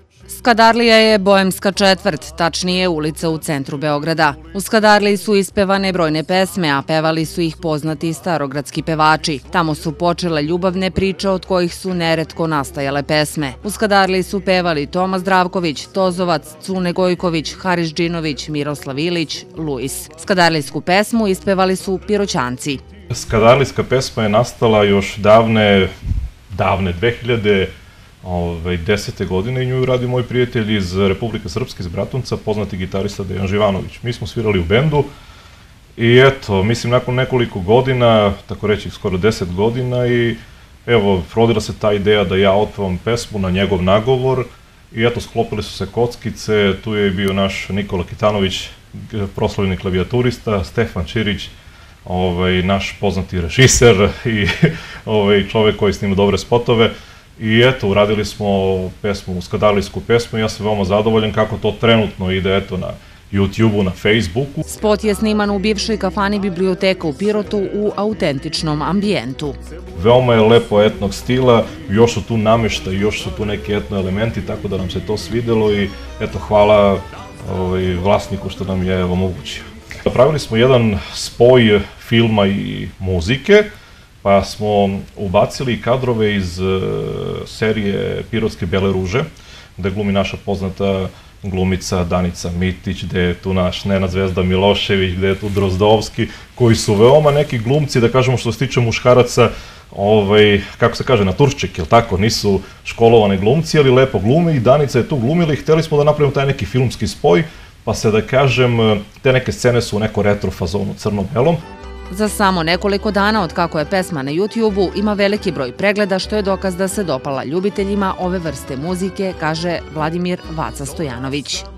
Skadarlija je boemska četvrt, tačnije ulica u centru Beograda. U Skadarliji su ispevane brojne pesme, a pevali su ih poznati starogradski pevači. Tamo su počele ljubavne priče od kojih su neretko nastajale pesme. U Skadarliji su pevali Toma Zdravković, Tozovac, Cune Gojković, Haris Džinović, Miroslav Ilić, Luis. Skadarlijsku pesmu ispevali su Piroćanci. Skadarlijska pesma je nastala još davne 2010. godine i nju radi moj prijatelj iz Republike Srpske, iz Bratunca, poznati gitarista Dejan Živanović. Mi smo svirali u bendu i eto, mislim, nakon nekoliko godina, tako reći skoro 10 godina, i evo, rodila se ta ideja da ja otpevam pesmu na njegov nagovor i eto, sklopili su se kockice, tu je bio naš Nikola Kitanović, proslavljeni klavijaturista, Stefan Čirić, naš poznati režiser i čovek koji snima dobre spotove. I eto, uradili smo pesmu, skadarlijsku pesmu i ja sam veoma zadovoljan kako to trenutno ide, eto, na YouTube-u, na Facebooku. Spot je sniman u bivšoj kafani Biblioteka u Pirotu u autentičnom ambijentu. Veoma je lepo etnog stila, još su tu nameštaj, još su tu neki etno elementi, tako da nam se to svidelo i eto, hvala vlasniku što nam je omogućio. Napravili smo jedan spoj filma i muzike, pa smo ubacili kadrove iz serije Pirotske Bele ruže, gde glumi naša poznata glumica Danica Mitić, gde je tu naš Nenad Zvezda Milošević, gde je tu Drozdovski, koji su veoma neki glumci, da kažemo što se tiče muškaraca, kako se kaže, na turšček, jel tako, nisu školovane glumci, ali lepo glume i Danica je tu glumila i hteli smo da napravimo taj neki filmski spoj, pa se, da kažem, te neke scene su u neko retro fazonu crno-belom. Za samo nekoliko dana od kako je pesma na YouTube-u ima veliki broj pregleda, što je dokaz da se dopala ljubiteljima ove vrste muzike, kaže Vladimir Vaca Stojanović.